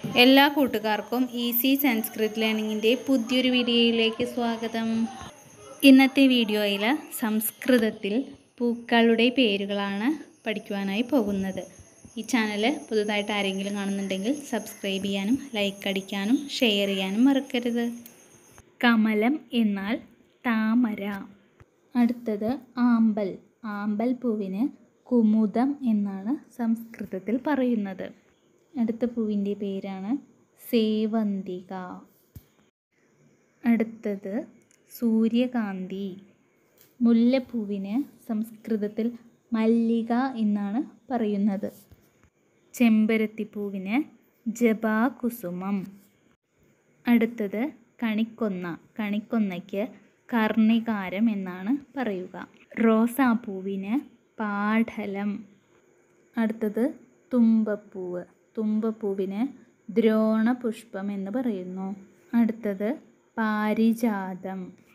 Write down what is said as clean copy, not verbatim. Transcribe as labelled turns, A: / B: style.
A: എല്ലാ കൂട്ടുകാർക്കും ഈസി സംസ്കൃത് ലേണിങ്ങിൻ്റെ പുതിയൊരു വീഡിയോയിലേക്ക് സ്വാഗതം. ഇന്നത്തെ വീഡിയോയിൽ സംസ്കൃതത്തിൽ പൂക്കളുടെ പേരുകളാണ് പഠിക്കുവാനായി പോകുന്നത്. ഈ ചാനൽ പുതുതായിട്ട് ആരെങ്കിലും കാണുന്നുണ്ടെങ്കിൽ സബ്സ്ക്രൈബ് ചെയ്യാനും ലൈക്ക് അടിക്കാനും ഷെയർ ചെയ്യാനും മറക്കരുത്. കമലം എന്നാൽ താമര. അടുത്തത് ആമ്പൽ. ആമ്പൽ പൂവിന് കുമുദം എന്നാണ് സംസ്കൃതത്തിൽ പറയുന്നത്. അടുത്ത പൂവിൻ്റെ പേരാണ് സേവന്തിക. അടുത്തത് സൂര്യകാന്തി. മുല്ലപ്പൂവിന് സംസ്കൃതത്തിൽ മല്ലിക എന്നാണ് പറയുന്നത്. ചെമ്പരത്തിപ്പൂവിന് ജപാകുസുമം. അടുത്തത് കണിക്കൊന്ന. കണിക്കൊന്നയ്ക്ക് കർണികാരം എന്നാണ് പറയുക. റോസാപ്പൂവിന് പാഠലം. അടുത്തത് തുമ്പപ്പൂവ്. തുമ്പപ്പൂവിന് ദ്രോണപുഷ്പം എന്ന് പറയുന്നു. അടുത്തത് പാരിജാതം.